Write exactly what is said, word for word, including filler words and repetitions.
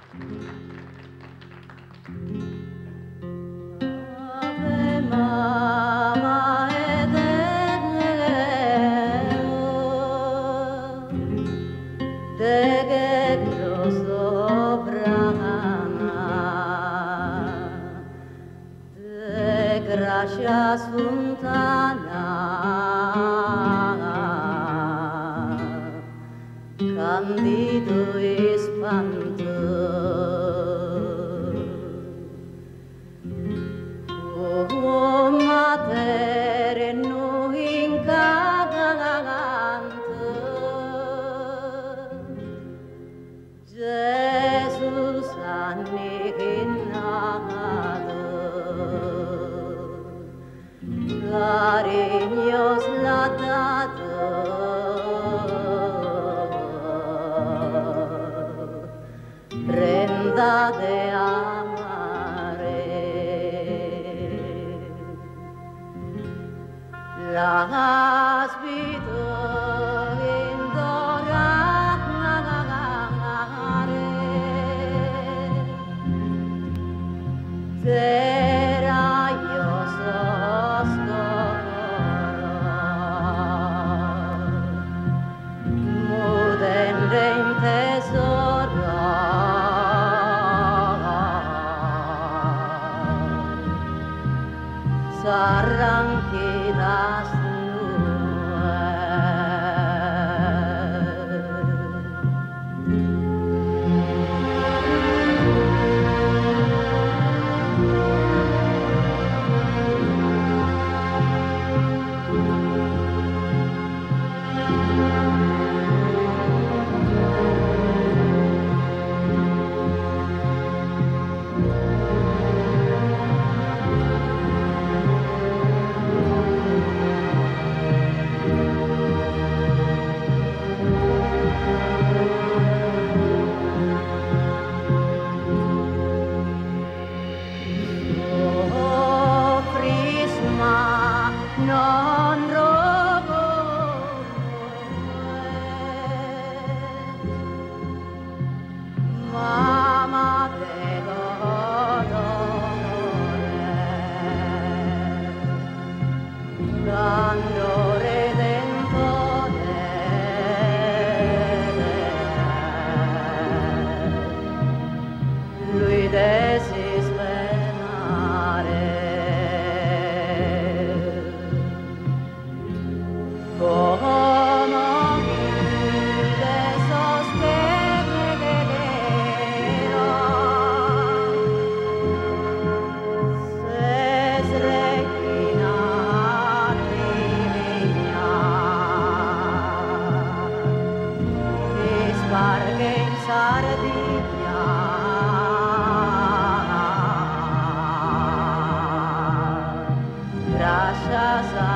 Ave Mama Deo, de que sobrana, de gracias fontana, candido espanto. Oh, mater no incanto, Jesus annihilato, cariños l'ha dato, prenda de amare. Las vido indorare, terra io soscoro, mudende in tesoro, s'arranchidas non rogo Mama te dolore dando redentore lui desisperare. Como de esos que se reina divina, sparge in Sardinia, gracias a